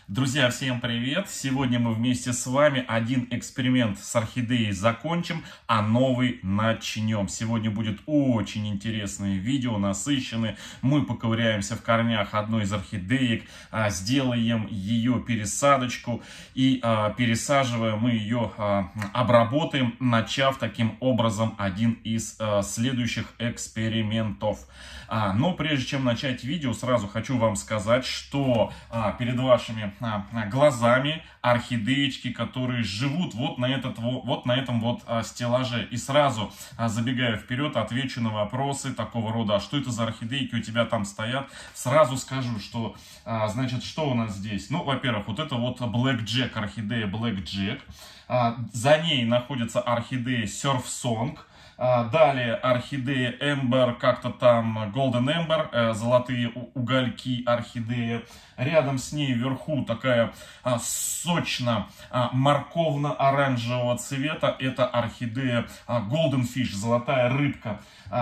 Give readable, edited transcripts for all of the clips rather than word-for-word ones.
Друзья, всем привет! Сегодня мы вместе с вами один эксперимент с орхидеей закончим, а новый начнем. Сегодня будет очень интересное видео, насыщенное. Мы поковыряемся в корнях одной из орхидеек, сделаем ее пересадочку и пересаживая мы ее обработаем, начав таким образом один из следующих экспериментов. Но прежде чем начать видео, сразу хочу вам сказать, что перед вашими глазами орхидеечки, которые живут вот на этом стеллаже. И сразу, забегая вперед, отвечу на вопросы такого рода: а что это за орхидейки у тебя там стоят? Сразу скажу, что, значит, что у нас здесь? Ну, во-первых, вот это вот Black Jack, орхидея Black Jack. За ней находится орхидея Surf Song. Далее орхидея Ember, как-то там Golden Ember, золотые угольки орхидея. Рядом с ней вверху такая сочно-морковно-оранжевого цвета. Это орхидея Golden Fish, золотая рыбка.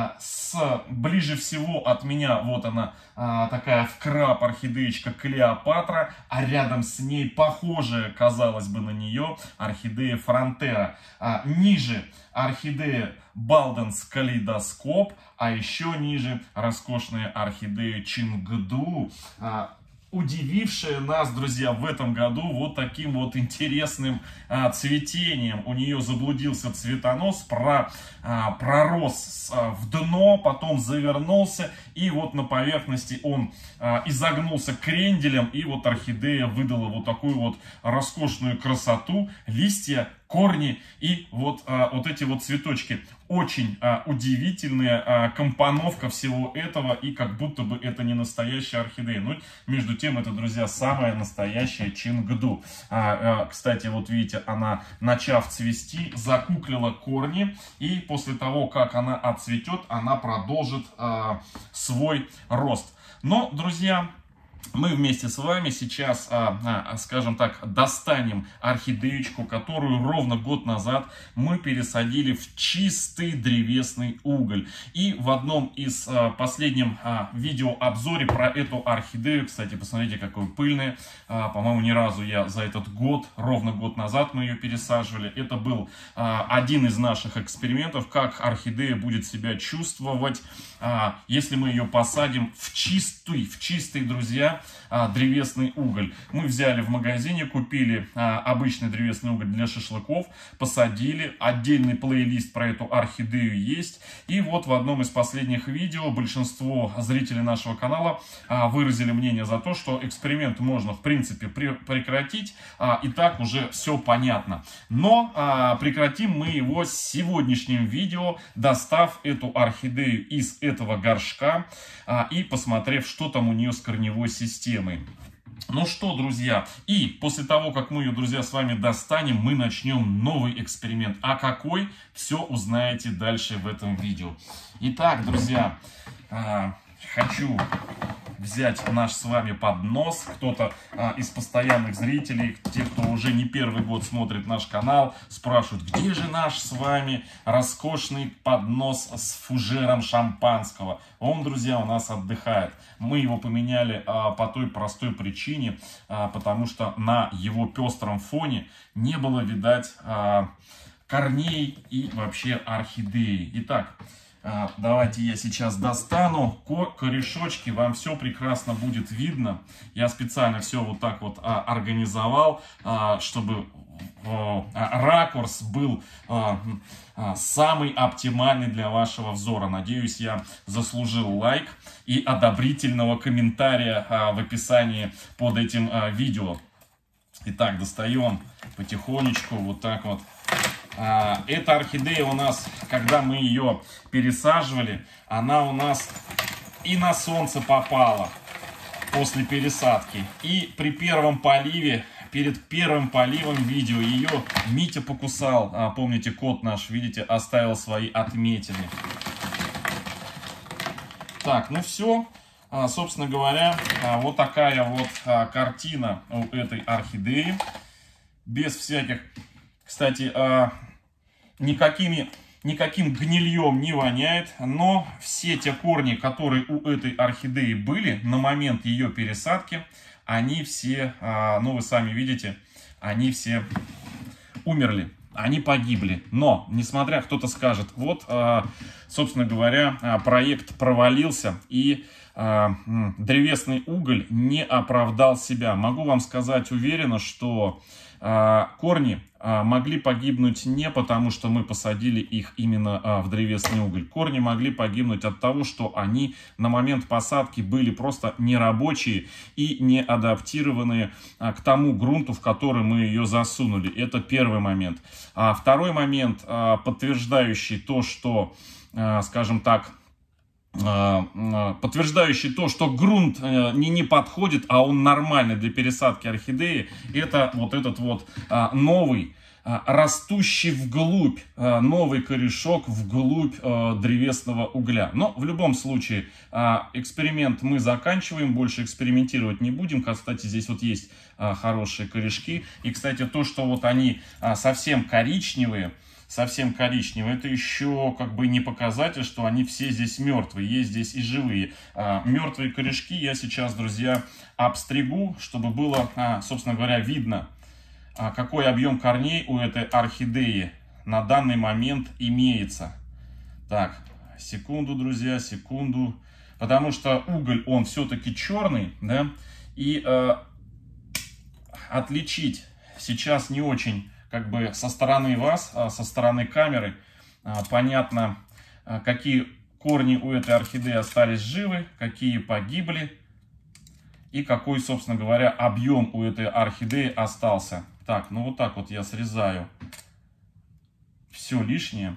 Ближе всего от меня вот она, такая в краб орхидеечка Клеопатра. А рядом с ней похожая, казалось бы, на нее орхидея Фронтера. Ниже орхидея Балденс Калейдоскоп, а еще ниже роскошная орхидея Чингду, удивившая нас, друзья, в этом году вот таким вот интересным цветением. У нее заблудился цветонос, пророс в дно, потом завернулся, и вот на поверхности он изогнулся кренделем, и вот орхидея выдала вот такую вот роскошную красоту, листья, корни и вот эти вот цветочки. Очень удивительная компоновка всего этого, и как будто бы это не настоящая орхидея. Но между тем это, друзья, самая настоящая Чингду. Кстати, вот видите, она, начав цвести, закуклила корни, и после того, как она отцветет, она продолжит свой рост. Но, друзья, мы вместе с вами сейчас, скажем так, достанем орхидеечку, которую ровно год назад мы пересадили в чистый древесный уголь. И в одном из последнем видеообзоре про эту орхидею, кстати, посмотрите, какой пыльная, по-моему, ни разу я за этот год, ровно год назад мы ее пересаживали. Это был один из наших экспериментов, как орхидея будет себя чувствовать, если мы ее посадим в чистый, друзья, древесный уголь. Мы взяли в магазине, купили обычный древесный уголь для шашлыков, посадили, отдельный плейлист про эту орхидею есть. И вот в одном из последних видео большинство зрителей нашего канала выразили мнение за то, что эксперимент можно в принципе прекратить, и так уже все понятно. Но прекратим мы его сегодняшним видео, достав эту орхидею из этого горшка и посмотрев, что там у нее с корневой системой. Ну что, друзья, и после того, как мы ее, друзья, с вами достанем, мы начнем новый эксперимент. А какой, все узнаете дальше в этом видео. Итак, друзья, хочу взять наш с вами поднос. Кто-то из постоянных зрителей, те, кто уже не первый год смотрит наш канал, спрашивают, где же наш с вами роскошный поднос с фужером шампанского. Он, друзья, у нас отдыхает. Мы его поменяли по той простой причине, потому что на его пестром фоне не было видать корней и вообще орхидеи. Итак, давайте я сейчас достану корешочки, вам все прекрасно будет видно. Я специально все вот так вот организовал, чтобы ракурс был самый оптимальный для вашего взора. Надеюсь, я заслужил лайк и одобрительного комментария в описании под этим видео. Итак, достаем потихонечку вот так вот. Эта орхидея у нас, когда мы ее пересаживали, она у нас и на солнце попала после пересадки. И при первом поливе, перед первым поливом видео ее Митя покусал. Помните, кот наш, видите, оставил свои отметины. Так, ну все. Собственно говоря, вот такая вот картина у этой орхидеи. Без всяких, кстати, никаким гнильем не воняет, но все те корни, которые у этой орхидеи были на момент ее пересадки, они все, ну вы сами видите, они все умерли. Они погибли. Но, несмотря, кто-то скажет, вот, собственно говоря, проект провалился, и древесный уголь не оправдал себя. Могу вам сказать уверенно, что корни могли погибнуть не потому, что мы посадили их именно в древесный уголь. Корни могли погибнуть от того, что они на момент посадки были просто нерабочие и не адаптированные к тому грунту, в который мы ее засунули. Это первый момент. Второй момент, подтверждающий то, что, скажем так, подтверждающий то, что грунт не подходит, а он нормальный для пересадки орхидеи, это вот этот вот новый, растущий вглубь, новый корешок вглубь древесного угля. Но в любом случае эксперимент мы заканчиваем, больше экспериментировать не будем. Кстати, здесь вот есть хорошие корешки. И, кстати, то, что вот они совсем коричневые, это еще как бы не показатель, что они все здесь мертвые, есть здесь и живые. Мертвые корешки я сейчас, друзья, обстригу, чтобы было, собственно говоря, видно, какой объем корней у этой орхидеи на данный момент имеется. Так, секунду, друзья, секунду. Потому что уголь, он все-таки черный, да, и отличить сейчас не очень, как бы со стороны вас, со стороны камеры, понятно, какие корни у этой орхидеи остались живы, какие погибли, и какой, собственно говоря, объем у этой орхидеи остался. Так, ну вот так вот я срезаю все лишнее.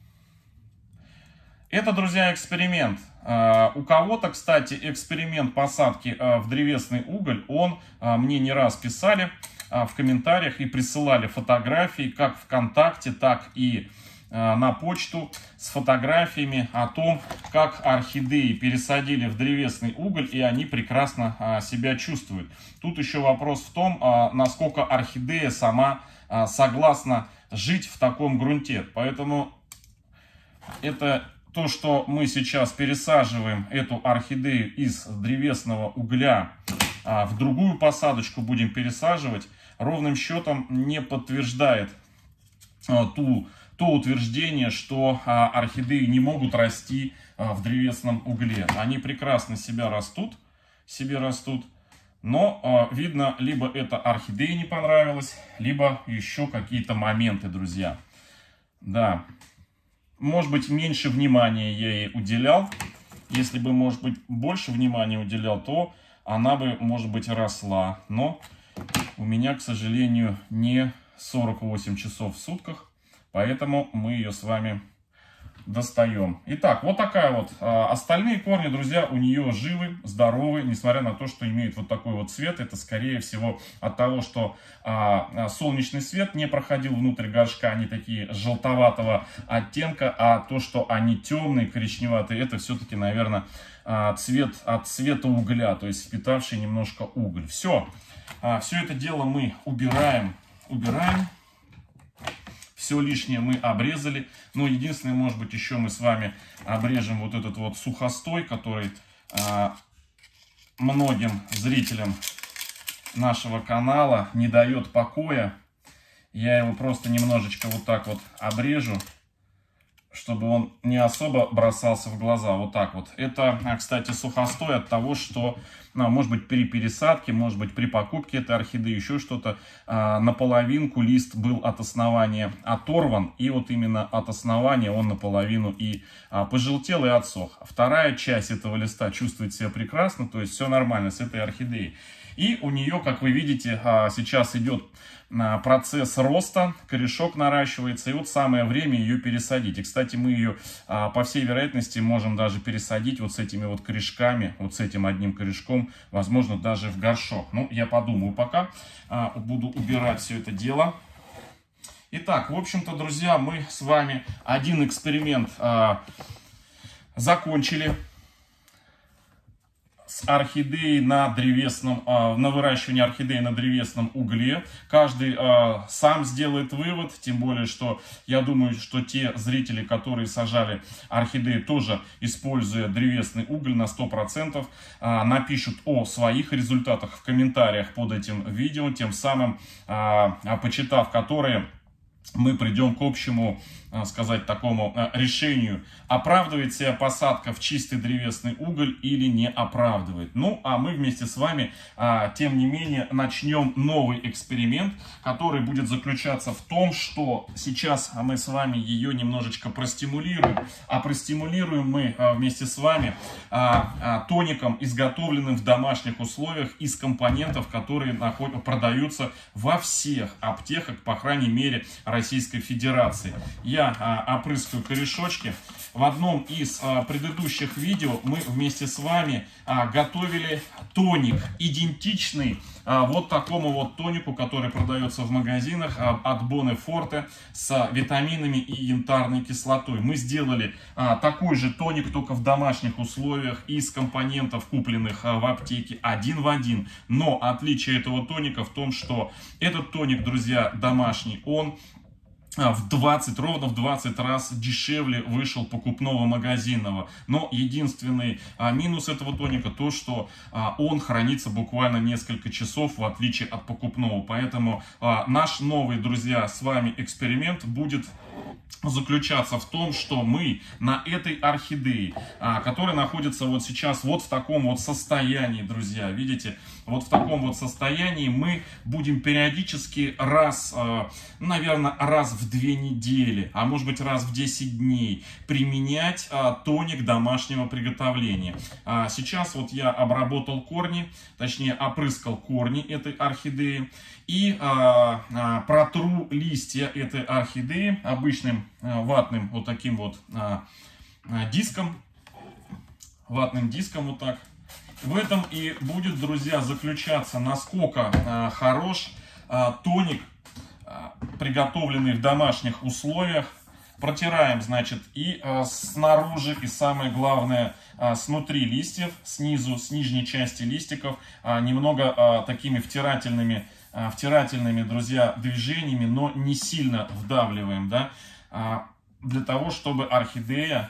Это, друзья, эксперимент. У кого-то, кстати, эксперимент посадки в древесный уголь, он мне не раз писали в комментариях и присылали фотографии, как ВКонтакте, так и на почту с фотографиями о том, как орхидеи пересадили в древесный уголь, и они прекрасно себя чувствуют. Тут еще вопрос в том, насколько орхидея сама согласна жить в таком грунте. Поэтому это то, что мы сейчас пересаживаем эту орхидею из древесного угля в другую посадочку будем пересаживать, ровным счетом не подтверждает то утверждение, что орхидеи не могут расти в древесном угле. Они прекрасно себе растут, но видно, либо это орхидее не понравилось, либо еще какие-то моменты, друзья. Да, может быть, меньше внимания я ей уделял. Если бы, может быть, больше внимания уделял, то она бы, может быть, росла. Но у меня, к сожалению, не 48 часов в сутках. Поэтому мы ее с вами достаем. Итак, вот такая вот. Остальные корни, друзья, у нее живы, здоровы, несмотря на то, что имеют вот такой вот цвет. Это, скорее всего, от того, что солнечный свет не проходил внутрь горшка. Они такие желтоватого оттенка. А то, что они темные, коричневатые, это все-таки, наверное, цвет от цвета угля. То есть впитавший немножко уголь. Все это дело мы убираем. Все лишнее мы обрезали. Но единственное, может быть, еще мы с вами обрежем вот этот вот сухостой, который многим зрителям нашего канала не дает покоя. Я его просто немножечко вот так вот обрежу, чтобы он не особо бросался в глаза. Вот так вот. Это, кстати, сухостой от того, что, может быть, при пересадке, может быть, при покупке этой орхидеи, еще что-то, наполовинку лист был от основания оторван. И вот именно от основания он наполовину и пожелтел и отсох. Вторая часть этого листа чувствует себя прекрасно, то есть все нормально с этой орхидеей. И у нее, как вы видите, сейчас идет процесс роста, корешок наращивается, и вот самое время ее пересадить. И, кстати, мы ее, по всей вероятности, можем даже пересадить вот с этими вот корешками, вот с этим одним корешком, возможно, даже в горшок. Ну, я подумаю пока, буду убирать все это дело. Итак, в общем-то, друзья, мы с вами один эксперимент закончили. с орхидеей на древесном, на выращивание орхидеи на древесном угле. Каждый сам сделает вывод, тем более, что я думаю, что те зрители, которые сажали орхидеи, тоже используя древесный уголь на 100%, напишут о своих результатах в комментариях под этим видео, тем самым, почитав которые, мы придем к общему, сказать, такому решению, оправдывает себя посадка в чистый древесный уголь или не оправдывает. Ну, а мы вместе с вами, тем не менее, начнем новый эксперимент, который будет заключаться в том, что сейчас мы с вами ее немножечко простимулируем, а простимулируем мы вместе с вами тоником, изготовленным в домашних условиях из компонентов, которые продаются во всех аптеках, по крайней мере, Российской Федерации. Я опрыскаю корешочки. В одном из предыдущих видео мы вместе с вами готовили тоник, идентичный вот такому вот тонику, который продается в магазинах от Боне-Форте с витаминами и янтарной кислотой. Мы сделали такой же тоник, только в домашних условиях, из компонентов, купленных в аптеке, один в один. Но отличие этого тоника в том, что этот тоник, друзья, домашний, он ровно в 20 раз дешевле вышел покупного магазинного. Но единственный минус этого тоника то, что он хранится буквально несколько часов, в отличие от покупного. Поэтому наш новый, друзья, с вами эксперимент будет заключаться в том, что мы на этой орхидее, которая находится вот сейчас вот в таком вот состоянии, друзья, видите, вот в таком вот состоянии мы будем периодически наверное, раз в 2 недели, а может быть раз в 10 дней применять тоник домашнего приготовления. Сейчас вот я обработал корни, точнее опрыскал корни этой орхидеи и протру листья этой орхидеи обычным ватным вот таким вот диском, ватным диском вот так. В этом и будет, друзья, заключаться, насколько хорош тоник, приготовленный в домашних условиях. Протираем, значит, и снаружи, и самое главное, снутри листьев, снизу, с нижней части листиков, немного такими втирательными, друзья, движениями, но не сильно вдавливаем, да, для того, чтобы орхидея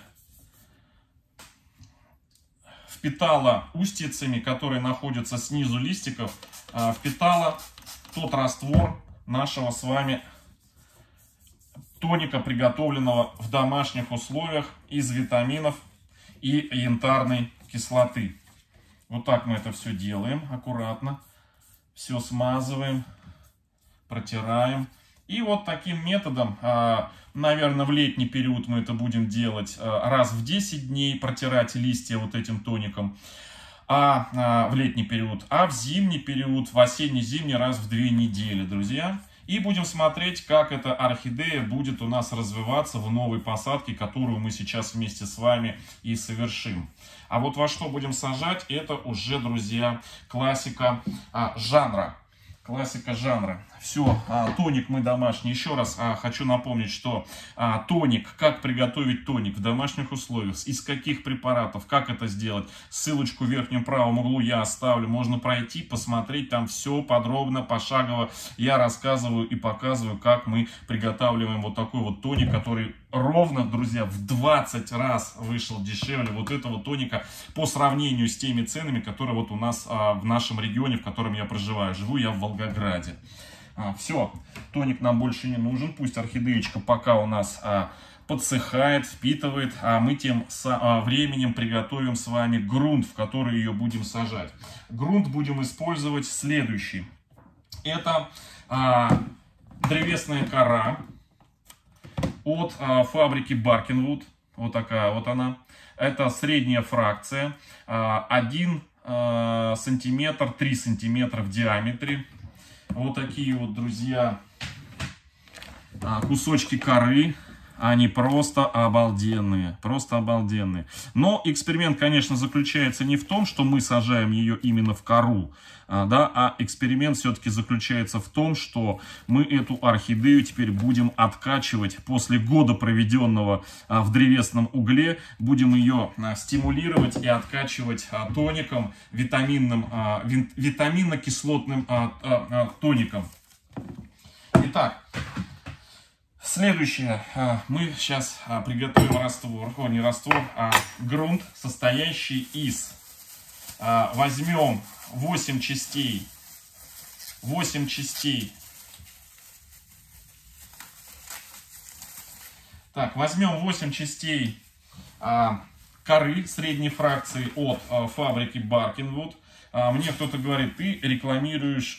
впитала устьицами, которые находятся снизу листиков, впитала тот раствор нашего с вами тоника, приготовленного в домашних условиях из витаминов и янтарной кислоты. Вот так мы это все делаем аккуратно. Все смазываем, протираем. И вот таким методом, наверное, в летний период мы это будем делать раз в 10 дней, протирать листья вот этим тоником. В летний период, а в зимний период, в осенне-зимний раз в 2 недели, друзья. И будем смотреть, как эта орхидея будет у нас развиваться в новой посадке, которую мы сейчас вместе с вами и совершим. А вот во что будем сажать, это уже, друзья, классика жанра. Классика жанра. Все, тоник мы домашний. Еще раз хочу напомнить, что тоник, как приготовить тоник в домашних условиях, из каких препаратов, как это сделать. Ссылочку в верхнем правом углу я оставлю. Можно пройти, посмотреть, там все подробно, пошагово. Я рассказываю и показываю, как мы приготавливаем вот такой вот тоник, который ровно, друзья, в 20 раз вышел дешевле вот этого тоника по сравнению с теми ценами, которые вот у нас в нашем регионе, в котором я проживаю. Живу я в Волгограде. Все, тоник нам больше не нужен. Пусть орхидеечка пока у нас подсыхает, впитывает, а мы тем временем приготовим с вами грунт, в который ее будем сажать. Грунт будем использовать следующий. Это древесная кора от фабрики Barkenwood. Вот такая вот она. Это средняя фракция. 1 сантиметр, 3 сантиметра в диаметре. Вот такие вот, друзья, кусочки коры. они просто обалденные, просто обалденные. Но эксперимент, конечно, заключается не в том, что мы сажаем ее именно в кору, да, а эксперимент все-таки заключается в том, что мы эту орхидею теперь будем откачивать после года, проведенного в древесном угле, будем ее стимулировать и откачивать тоником, витаминно-кислотным тоником. Итак, следующее. Мы сейчас приготовим раствор, не раствор, а грунт, состоящий из... Возьмем 8 частей. 8 частей. Так, возьмем 8 частей коры средней фракции от фабрики Barkenwood. Мне кто-то говорит, ты рекламируешь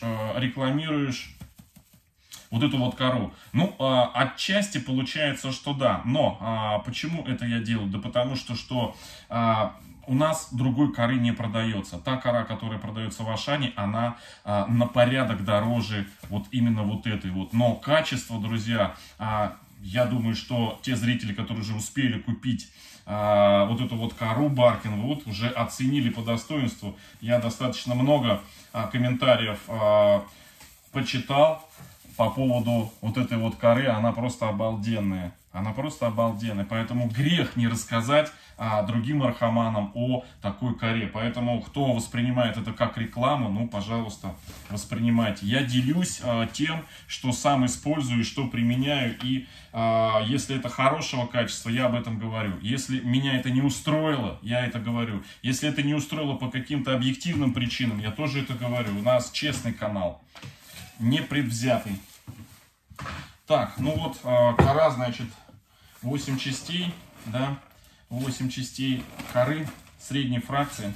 вот эту вот кору. Ну, отчасти получается, что да. Но почему это я делаю? Да потому что у нас другой коры не продается. Та кора, которая продается в Ашане, она на порядок дороже вот именно вот этой вот. Но качество, друзья, я думаю, что те зрители, которые уже успели купить вот эту вот кору Barkenwood, уже оценили по достоинству. Я достаточно много комментариев почитал по поводу вот этой вот коры. Она просто обалденная. Она просто обалденная. Поэтому грех не рассказать другим архаманам о такой коре. Поэтому, кто воспринимает это как рекламу, ну, пожалуйста, воспринимайте. Я делюсь тем, что сам использую, что применяю. И если это хорошего качества, я об этом говорю. Если меня это не устроило, я это говорю. Если это не устроило по каким-то объективным причинам, я тоже это говорю. У нас честный канал, непредвзятый. Так, ну вот, кора, значит, 8 частей, да, 8 частей коры средней фракции.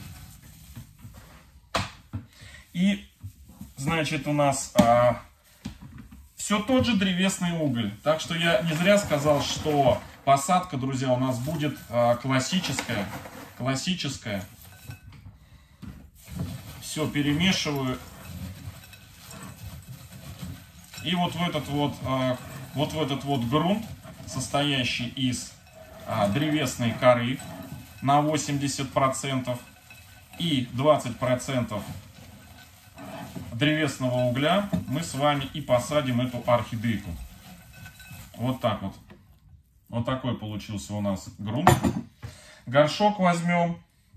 И, значит, у нас все тот же древесный уголь. Так что я не зря сказал, что посадка, друзья, у нас будет классическая. Классическая. Все перемешиваю. И вот в этот вот грунт, состоящий из древесной коры на 80% и 20% древесного угля, мы с вами и посадим эту орхидейку. Вот так вот. Вот такой получился у нас грунт. Горшок возьмем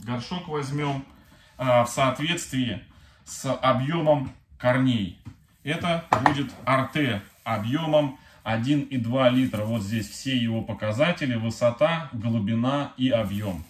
в соответствии с объемом корней. Это будет арте объемом 1,2 литра. Вот здесь все его показатели: высота, глубина и объем.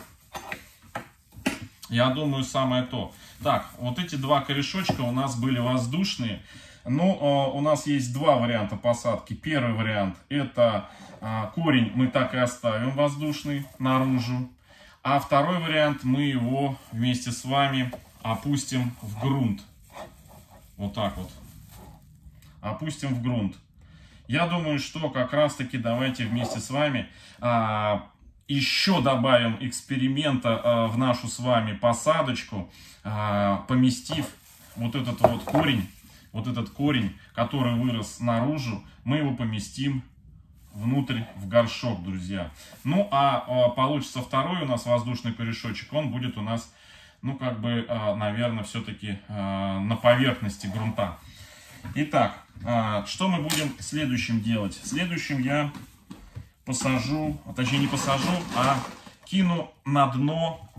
Я думаю, самое то. Так, вот эти два корешочка у нас были воздушные. Но у нас есть два варианта посадки. Первый вариант — это корень мы так и оставим воздушный наружу. А второй вариант — мы его вместе с вами опустим в грунт. Вот так вот. Опустим в грунт. Я думаю, что как раз таки давайте вместе с вами еще добавим эксперимента в нашу с вами посадочку, поместив вот этот корень, который вырос наружу, мы его поместим внутрь в горшок, друзья. Ну, а получится второй у нас воздушный корешочек, он будет у нас, ну, как бы, наверное, все-таки на поверхности грунта. Итак, что мы будем следующим делать? Следующим я посажу, точнее не посажу, а кину на дно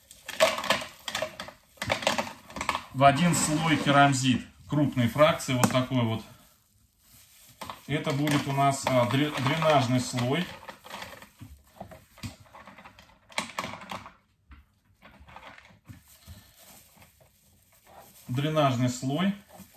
в один слой керамзит крупной фракции, вот такой вот. Это будет у нас дренажный слой. Дренажный слой,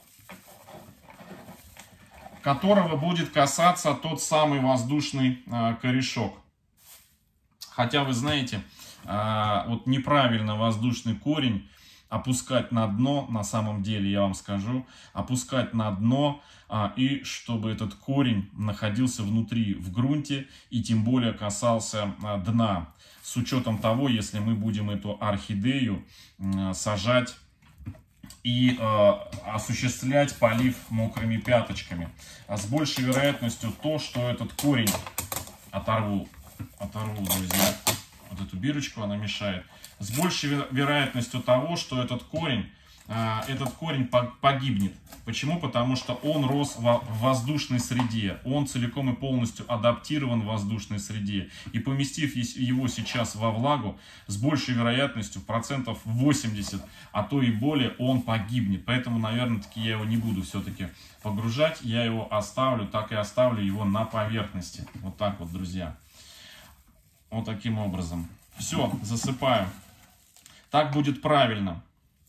которого будет касаться тот самый воздушный корешок. Хотя вы знаете, вот неправильно воздушный корень опускать на дно, на самом деле, я вам скажу, опускать на дно, и чтобы этот корень находился внутри в грунте и тем более касался дна. С учетом того, если мы будем эту орхидею сажать и осуществлять полив мокрыми пяточками. А с большей вероятностью то, что этот корень оторву, друзья, вот эту бирочку, она мешает. С большей вероятностью того, что этот корень погибнет. Почему? Потому что он рос в воздушной среде. Он целиком и полностью адаптирован в воздушной среде. И поместив его сейчас во влагу, с большей вероятностью, процентов 80, а то и более, он погибнет. Поэтому, наверное-таки, я его не буду все-таки погружать. Я его оставлю, так и оставлю его на поверхности. Вот так вот, друзья. Вот таким образом. Все, засыпаю. Так будет правильно.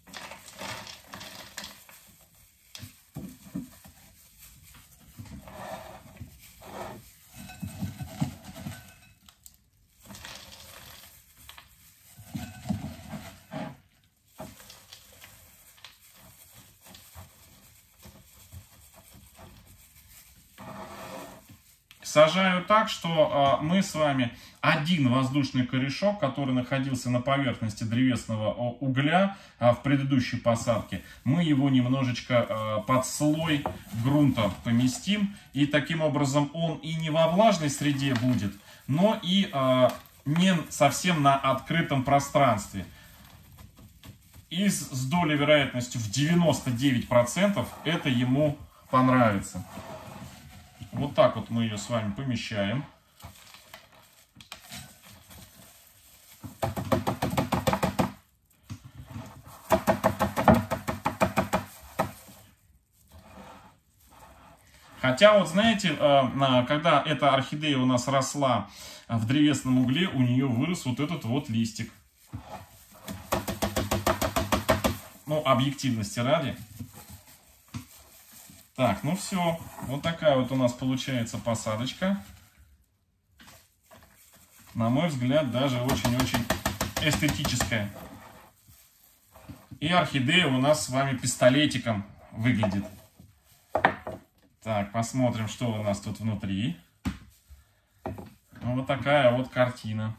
Сажаю так, что мы с вами один воздушный корешок, который находился на поверхности древесного угля в предыдущей посадке, мы его немножечко под слой грунта поместим. И таким образом он и не во влажной среде будет, но и не совсем на открытом пространстве. И с долей вероятностью в 99% это ему понравится. Вот так вот мы ее с вами помещаем. Хотя вот знаете, когда эта орхидея у нас росла в древесном угле, у нее вырос вот этот вот листик. Ну, объективности ради. Так, ну все. Вот такая вот у нас получается посадочка. На мой взгляд, даже очень-очень эстетическая. И орхидея у нас с вами пистолетиком выглядит. Так, посмотрим, что у нас тут внутри. Вот такая вот картина.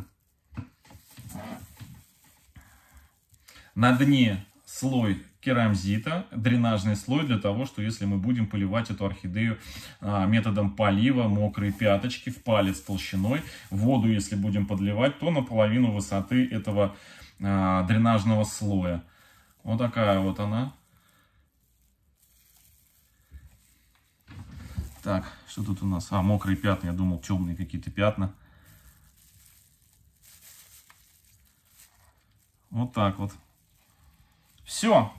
На дне слой керамзита, дренажный слой, для того, что если мы будем поливать эту орхидею методом полива, мокрые пяточки в палец толщиной, воду, если будем подливать, то наполовину высоты этого дренажного слоя. Вот такая вот она. Так, что тут у нас? Мокрые пятна, я думал, темные какие-то пятна. Вот так вот. Все.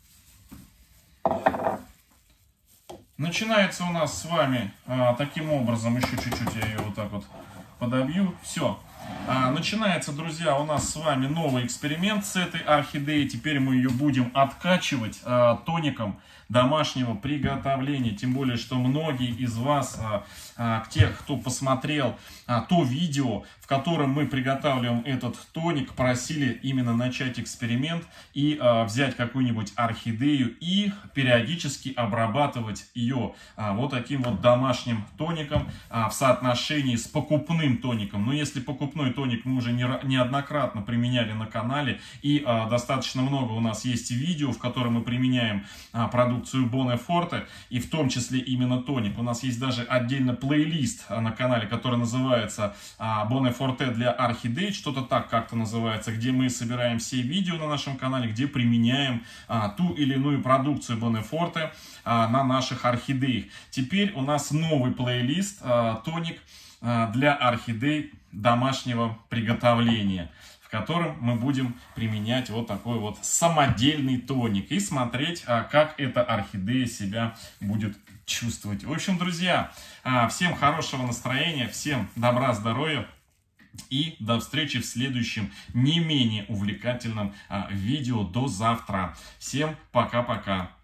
Начинается у нас с вами таким образом, еще чуть-чуть я ее вот так вот подобью. Все. Начинается, друзья, у нас с вами новый эксперимент с этой орхидеей. Теперь мы ее будем откачивать тоником домашнего приготовления. Тем более, что многие из вас, тех, кто посмотрел то видео, в котором мы приготавливаем этот тоник, просили именно начать эксперимент и взять какую-нибудь орхидею и периодически обрабатывать ее вот таким вот домашним тоником в соотношении с покупным тоником. Но если покупной тоник мы уже неоднократно применяли на канале, и достаточно много у нас есть видео, в котором мы применяем продукцию Bonneforte, и в том числе именно тоник. У нас есть даже отдельно плейлист на канале, который называется Bonneforte для орхидей, что-то так как-то называется, где мы собираем все видео на нашем канале, где применяем ту или иную продукцию Bonneforte на наших орхидеях. Теперь у нас новый плейлист тоник для орхидей домашнего приготовления, в котором мы будем применять вот такой вот самодельный тоник и смотреть, как эта орхидея себя будет чувствовать. В общем, друзья, всем хорошего настроения, всем добра, здоровья и до встречи в следующем не менее увлекательном видео. До завтра. Всем пока-пока.